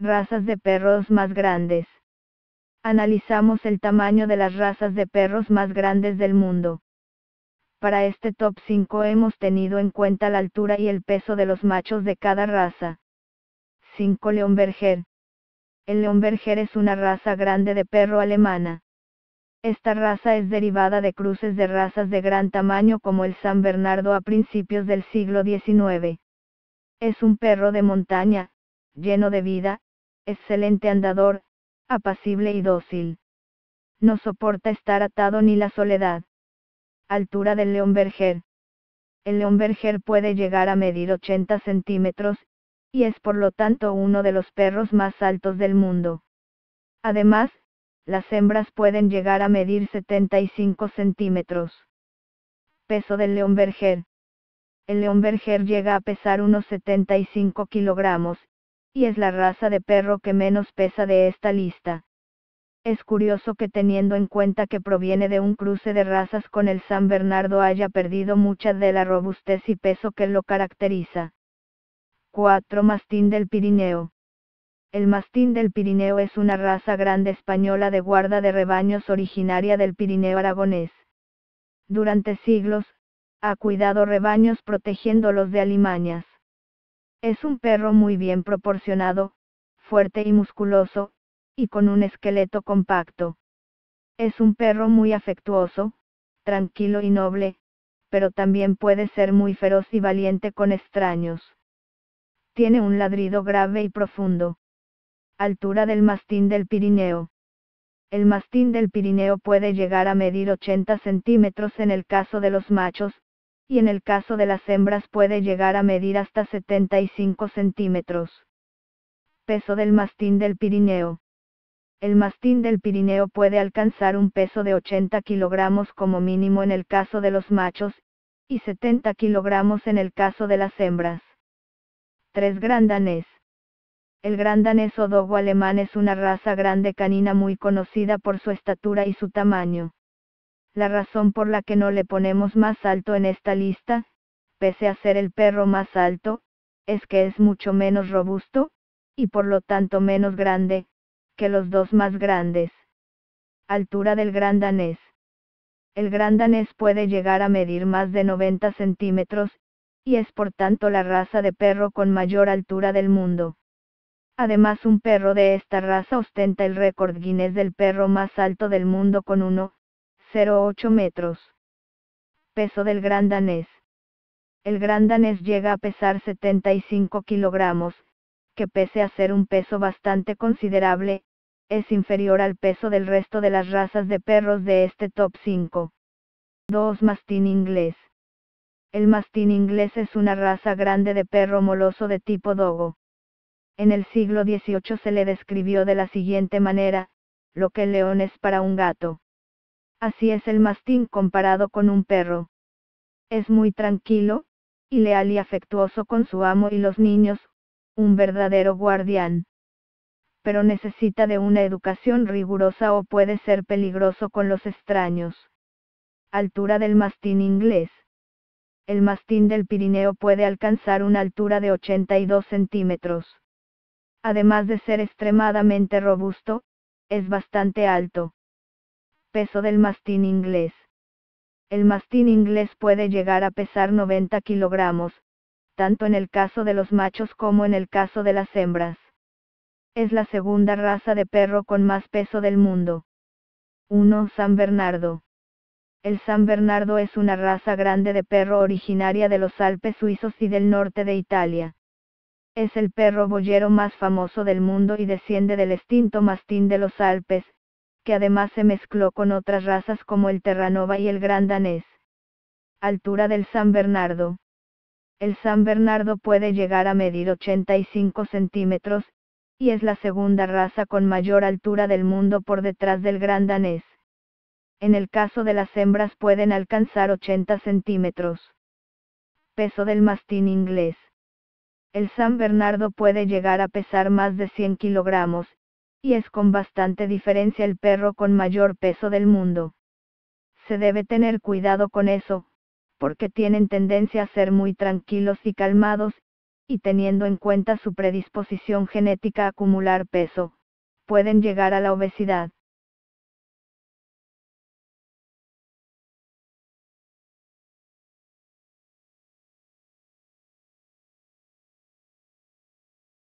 Razas de perros más grandes. Analizamos el tamaño de las razas de perros más grandes del mundo. Para este top 5 hemos tenido en cuenta la altura y el peso de los machos de cada raza. 5. Leonberger. El Leonberger es una raza grande de perro alemana. Esta raza es derivada de cruces de razas de gran tamaño como el San Bernardo a principios del siglo XIX. Es un perro de montaña, lleno de vida, excelente andador, apacible y dócil. No soporta estar atado ni la soledad. Altura del Leonberger. El Leonberger puede llegar a medir 80 centímetros, y es por lo tanto uno de los perros más altos del mundo. Además, las hembras pueden llegar a medir 75 centímetros. Peso del Leonberger. El Leonberger llega a pesar unos 75 kilogramos, y es la raza de perro que menos pesa de esta lista. Es curioso que teniendo en cuenta que proviene de un cruce de razas con el San Bernardo haya perdido mucha de la robustez y peso que lo caracteriza. 4. Mastín del Pirineo. El mastín del Pirineo es una raza grande española de guarda de rebaños originaria del Pirineo aragonés. Durante siglos, ha cuidado rebaños protegiéndolos de alimañas. Es un perro muy bien proporcionado, fuerte y musculoso, y con un esqueleto compacto. Es un perro muy afectuoso, tranquilo y noble, pero también puede ser muy feroz y valiente con extraños. Tiene un ladrido grave y profundo. Altura del mastín del Pirineo. El mastín del Pirineo puede llegar a medir 80 centímetros en el caso de los machos, y en el caso de las hembras puede llegar a medir hasta 75 centímetros. Peso del mastín del Pirineo. El mastín del Pirineo puede alcanzar un peso de 80 kilogramos como mínimo en el caso de los machos, y 70 kilogramos en el caso de las hembras. 3. Gran Danés. El Gran Danés o Dogo alemán es una raza grande canina muy conocida por su estatura y su tamaño. La razón por la que no le ponemos más alto en esta lista, pese a ser el perro más alto, es que es mucho menos robusto, y por lo tanto menos grande, que los dos más grandes. Altura del Gran Danés. El Gran Danés puede llegar a medir más de 90 centímetros, y es por tanto la raza de perro con mayor altura del mundo. Además, un perro de esta raza ostenta el récord Guinness del perro más alto del mundo con 1,08 metros. Peso del Gran Danés. El Gran Danés llega a pesar 75 kilogramos, que pese a ser un peso bastante considerable, es inferior al peso del resto de las razas de perros de este top 5. 2. Mastín inglés. El mastín inglés es una raza grande de perro moloso de tipo dogo. En el siglo XVIII se le describió de la siguiente manera: lo que el león es para un gato. Así es el mastín comparado con un perro. Es muy tranquilo, y leal y afectuoso con su amo y los niños, un verdadero guardián. Pero necesita de una educación rigurosa o puede ser peligroso con los extraños. Altura del mastín inglés. El mastín del Pirineo puede alcanzar una altura de 82 centímetros. Además de ser extremadamente robusto, es bastante alto. Peso del mastín inglés. El mastín inglés puede llegar a pesar 90 kilogramos, tanto en el caso de los machos como en el caso de las hembras. Es la segunda raza de perro con más peso del mundo. 1. San Bernardo. El San Bernardo es una raza grande de perro originaria de los Alpes suizos y del norte de Italia. Es el perro boyero más famoso del mundo y desciende del extinto mastín de los Alpes, que además se mezcló con otras razas como el Terranova y el Gran Danés. Altura del San Bernardo. El San Bernardo puede llegar a medir 85 centímetros, y es la segunda raza con mayor altura del mundo por detrás del Gran Danés. En el caso de las hembras pueden alcanzar 80 centímetros. Peso del mastín inglés. El San Bernardo puede llegar a pesar más de 100 kilogramos, y es con bastante diferencia el perro con mayor peso del mundo. Se debe tener cuidado con eso, porque tienen tendencia a ser muy tranquilos y calmados, y teniendo en cuenta su predisposición genética a acumular peso, pueden llegar a la obesidad.